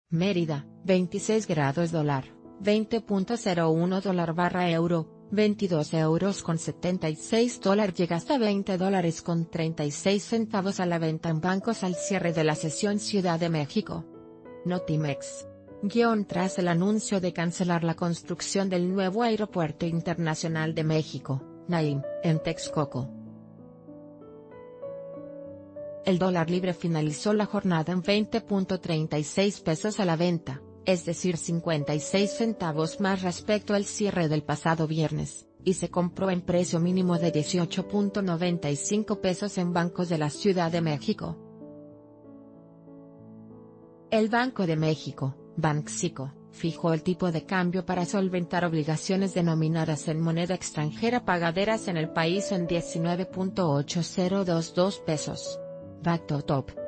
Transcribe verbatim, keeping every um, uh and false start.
Mérida, veintiséis grados dólar, veinte punto cero uno dólar barra euro, veintidós euros con setenta y seis dólar llega hasta veinte dólares con treinta y seis centavos a la venta en bancos al cierre de la sesión Ciudad de México. Notimex. Guión tras el anuncio de cancelar la construcción del nuevo Aeropuerto Internacional de México, Naim, en Texcoco. El dólar libre finalizó la jornada en veinte punto treinta y seis pesos a la venta, es decir cincuenta y seis centavos más respecto al cierre del pasado viernes, y se compró en precio mínimo de dieciocho punto noventa y cinco pesos en bancos de la Ciudad de México. El Banco de México, Banxico, fijó el tipo de cambio para solventar obligaciones denominadas en moneda extranjera pagaderas en el país en diecinueve punto ochocientos veintidós pesos. Backtop.